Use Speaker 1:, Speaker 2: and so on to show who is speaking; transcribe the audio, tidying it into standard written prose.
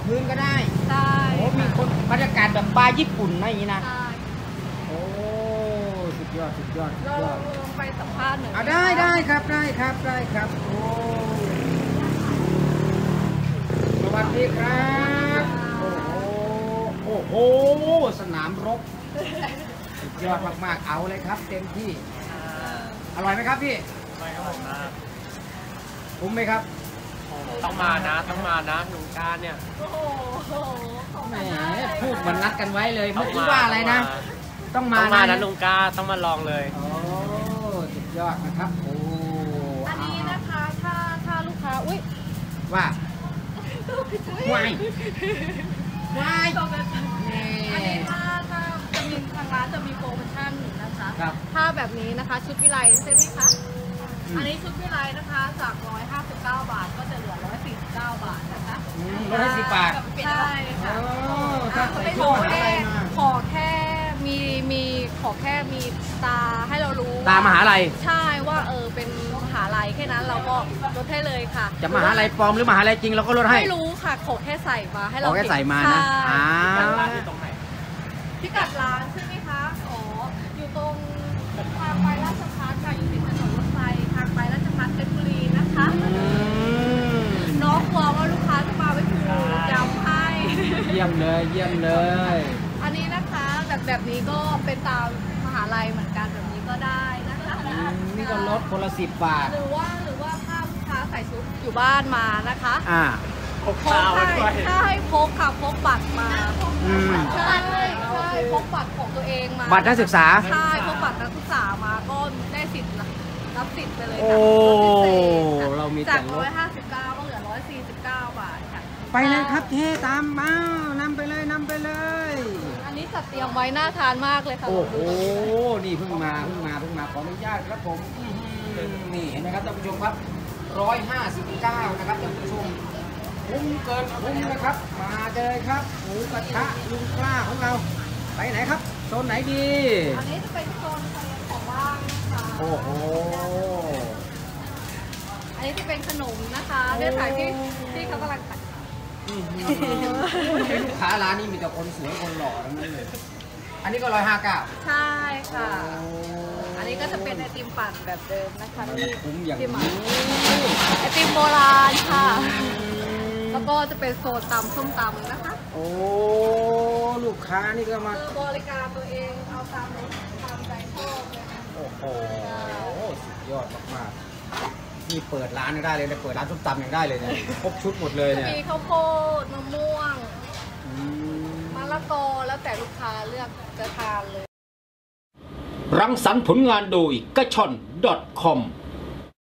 Speaker 1: พื้นก็ได้
Speaker 2: ใช่
Speaker 1: โอ้มีคนบรรยากาศแบบบาร์ญี่ปุ่นนะอย่างนี้นะ
Speaker 2: ใช่
Speaker 1: โอ้สุดยอดสุดยอด
Speaker 2: เราลงไปสัมภาษณ์หน่อย
Speaker 1: ได้ครับได้ครับได้ครับโอ้สวัสดีครับโอ้โหสนามรบสุดยอดมากๆเอาเลยครับเต็มที่อร่อยไหมครับพี่
Speaker 3: ไม่ครับผมนะ
Speaker 1: คุ้มไหมครับ
Speaker 3: ต้องมานะลุงการเนี่ย
Speaker 2: โอ้โห
Speaker 1: แหมพูดเหมือนนัดกันไว้เลยไม่รู้ว่าอะไรนะต้องมา
Speaker 3: นะลุงการต้องมาลองเลย
Speaker 1: โอ้สุดยอดนะครับโอ้
Speaker 2: อันนี้นะคะถ้าลูกค้าอุ้ย
Speaker 1: ว่า
Speaker 2: ว้ายอันนี้ถ้าจะมีทางร้านจะมีโปรโมชั่นนะคะถ้าแบบนี้นะคะชุดวิไลใช่ไหมคะอันนี้ชุดวิไลนะคะจาก159 บาทก็จะเหลือ149 บาทนะคะ
Speaker 1: 110 บาท
Speaker 2: ใช่ค่ะขอแค่มีตาให้เรารู้
Speaker 1: ตามหาลัย
Speaker 2: ใช่ว่าเป็นมหาลัยแค่นั้นเราก็ลดให้เลยค่ะ
Speaker 1: จะมหาลัยปลอมหรือมหาลัยจริงเราก็ลดให้
Speaker 2: ไม่รู้ค่ะขอแค่ใส่มาให้เรา
Speaker 1: ขอแค่ใส่มานะ
Speaker 3: ร้านที่ตรงไหน
Speaker 2: พิกัดร้านใช่ไหมคะอ๋ออยู่ตรงทางไปราชภัฏค่ะอยู่ติดถนนรถไฟทางไปราชภัฏเพชรบุรีนะคะน้องกลัวว่าลูกค้าจะมาไม่ถูกจำให้
Speaker 1: เยี่ยมเลย
Speaker 2: อันนี้นะคะแบบนี้ก็เป็นตามมหาลัยเหมือนกันแบบนี้ก็ได้นะคะ
Speaker 1: นี่ก็ลดคนละ10 บาท
Speaker 2: หรือว่าถ้าลูกค้าใส่ชุดอยู่บ้านมานะคะ
Speaker 3: พกเท้าด้วย
Speaker 2: ถ้าให้พกค่ะพกบัตรมาใช่พกบัตรของตัวเองมา
Speaker 1: บัตรนักศึกษา
Speaker 2: ใช่พกบัตรนักศึกษามาก็ได้สิทธิ์รับสิทธิ์ไปเลย
Speaker 1: ค่ะเรามี
Speaker 2: จาก159ก็เหลือ149 บาทค่ะ
Speaker 1: ไปเลยครับเทตามมานำไปเลย
Speaker 2: อันนี้จัดเตรียมไว้น่าทานมากเลยค่ะ
Speaker 1: โอ้โหนี่เพิ่งมาขออนุญาตครับผมนี่เห็นไหมครับท่านผู้ชมครับ159นะครับท่านผู้ชมคุ้มเกินคุ้มนะครับมาเลยครับหมูกระทะลุงกล้าของเราไปไหนครับโซนไหนดี
Speaker 2: อันนี้จะเป็นโซนของว่างนะคะ
Speaker 1: โอ้โห
Speaker 2: อันนี้จะเป็นขนมนะคะเนี่ยถ่ายที่เขากำลังตัด
Speaker 1: ลูกค้าร้านนี้มีแต่คนสวยคนหล่อทั้งนั้นเลยอันนี้ก็159
Speaker 2: ใช่ค่ะอันนี้ก็จะเป็นไอติมปั่นแบบเดิมนะคะที่
Speaker 1: คุ้มอย่างนี้
Speaker 2: ไอติมโบราณค่ะแล้วก็จะเป็นโซนตำส้มตำนะคะ
Speaker 1: โอ้ลูกค้านี่ก็มา
Speaker 2: บริการตัวเองเอาตามใจชอบเลย
Speaker 1: โอ้โหสุดยอดมากๆนี่เปิดร้านได้เลยเปิดร้านส้มตำยังได้เลยเนี่ยครบชุดหมดเลยเนี่ย
Speaker 2: มีข้าวโพดมะม่วงมะละกอแล้วแต่ลูกค้าเลือกจะทานเลย
Speaker 1: รังสรรค์ผลงานโดยกระชอน .com